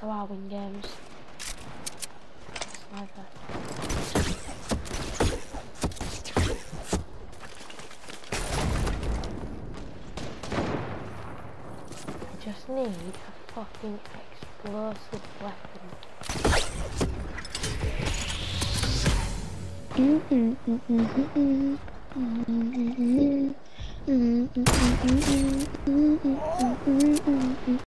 how I win games. Sniper. I just need a fucking explosive weapon.